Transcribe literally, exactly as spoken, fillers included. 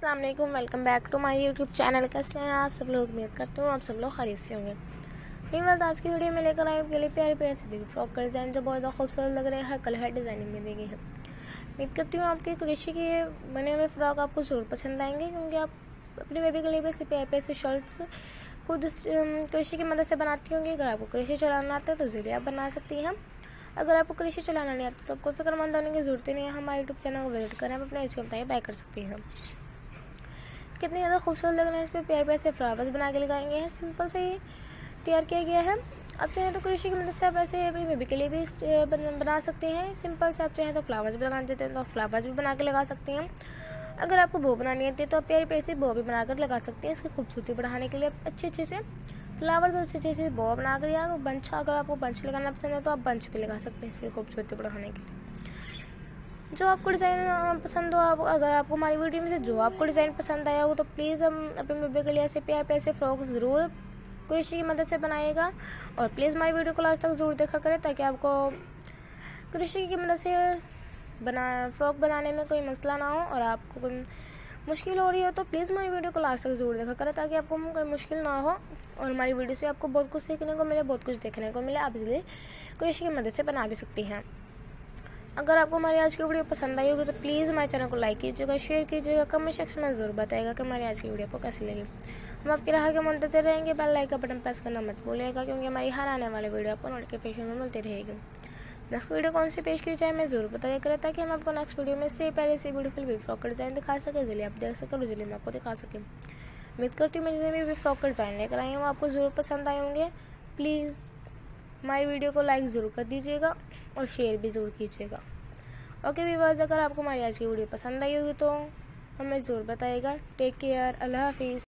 अस्सलाम वालेकुम, welcome back to my YouTube channel. कैसे हैं आप सब लोग? उम्मीद करती हूँ आप सब लोग खरीद से होंगे। यही बस आज की वीडियो में लेकर आए आपके लिए प्यारे प्यारे से बेबी फ्रॉक का डिज़ाइन जो बहुत ज़्यादा खूबसूरत लग रहे हैं। हर कलर हर डिज़ाइनिंग में दी गई है। उम्मीद करती हूँ आपके कुरैशी के बने हुए फ्रॉक आपको ज़रूर पसंद आएंगे, क्योंकि आप अपने बेबी के लिए भी ऐसे प्यारे प्यारे से शर्ट्स खुद कुरैशी की मदद से बनाती होंगी। अगर आपको कुरैशी चलाना आता है तो ज़रूर आप बना सकती हैं। अगर आपको कुरैशी चलाना नहीं आता तो आपको फिक्रमंद होने की ज़रूरत नहीं है। हमारे यूट्यूब चैनल को विजिट करें, आप अपने एज के बताइए बाय कर सकती हैं। कितने ज़्यादा खूबसूरत लग रहे हैं। इस पर प्यारे प्यारे से फ्लावर्स बना के लगाएंगे हैं। सिंपल से ही तैयार किया गया है। आप चाहें तो कुरैशी की मदद से आप ऐसे अपनी बेबी के लिए भी बना सकते हैं। सिंपल से आप चाहें तो फ्लावर्स भी लगाना चाहते हैं तो आप फ्लावर्स भी बना के लगा सकते हैं। अगर आपको बो बनानी आती है तो आप प्यारी प्यारी से बो भी बनाकर लगा सकते हैं। इसकी खूबसूरती बढ़ाने के लिए अच्छे अच्छे से फ्लावर्स अच्छे अच्छे से बो बनाकर, या बंच अगर आपको बंच लगाना पसंद है तो आप बंच भी लगा सकते हैं इसकी खूबसूरती बढ़ाने के लिए। जो आपको डिज़ाइन पसंद हो, आप अगर आपको हमारी वीडियो में से जो आपको डिज़ाइन पसंद आया हो तो प्लीज़ हम अपने बेबी के लिए ऐसे प्यार प्यार से फ्रॉक ज़रूर कुरैशी की मदद से बनाएगा। और प्लीज़ हमारी वीडियो को लास्ट तक ज़रूर देखा करें ताकि आपको कुरैशी की मदद से बना फ्रॉक बनाने में कोई मसला ना हो और आपको कोई मुश्किल हो रही हो तो प्लीज़ हमारी वीडियो को लास्ट तक ज़रूर देखा करें ताकि आपको कोई मुश्किल ना हो और हमारी वीडियो से आपको बहुत कुछ सीखने को मिले, बहुत कुछ देखने को मिले। आप इसलिए कुरैशी की मदद से बना भी सकती हैं। अगर आपको हमारी आज की वीडियो पसंद आई होगी तो प्लीज़ हमारे चैनल को लाइक कीजिएगा, शेयर कीजिएगा, कमेंट सेक्शन में ज़रूर बताइएगा कि हमारी आज की वीडियो आपको कैसी लगी। हम आपकी राह के मुंतज़िर रहेंगे। बेल लाइक का बटन प्रेस करना मत भूलिएगा, क्योंकि हमारी हर आने वाली वीडियो आपको नोटिफिकेशन में मिलती रहेगी। नेक्स्ट वीडियो कौन सी पेश की जाए मैं ज़रूर बताया करें ताकि हम आपको नेक्स्ट वीडियो में से पहले से ब्यूटीफुल बेबी फ्रॉक का डिज़ाइन दिखा सकें, इसलिए आप देख सकें और इसलिए मैं आपको दिखा सकें। उम्मीद करती हूँ मैं जितने भी बेबी फ्रॉक का डिज़ाइन लेकर आई हूँ आपको ज़रूर पसंद आए होंगे। प्लीज़ हमारी वीडियो को लाइक ज़रूर कर दीजिएगा और शेयर भी ज़रूर कीजिएगा। ओके व्यूअर्स, अगर आपको हमारी आज की वीडियो पसंद आई होगी तो हमें ज़रूर बताइएगा। टेक केयर, अल्लाह हाफिज़।